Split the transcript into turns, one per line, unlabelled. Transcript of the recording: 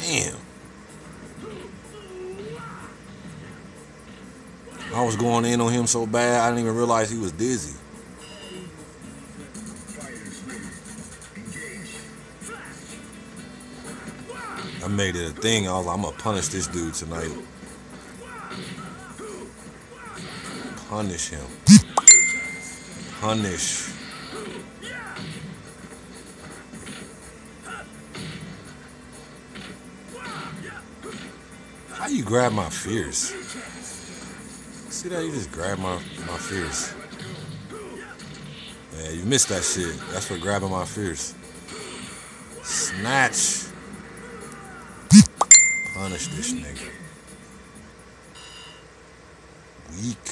Damn. I was going in on him so bad, I didn't even realize he was dizzy. I made it a thing. I was like, I'm gonna punish this dude tonight. Punish him. Punish. How you grab my fears? See that? You just grab my fears. Yeah, you missed that shit. That's for grabbing my fears. Snatch. Punish this nigga. Weak.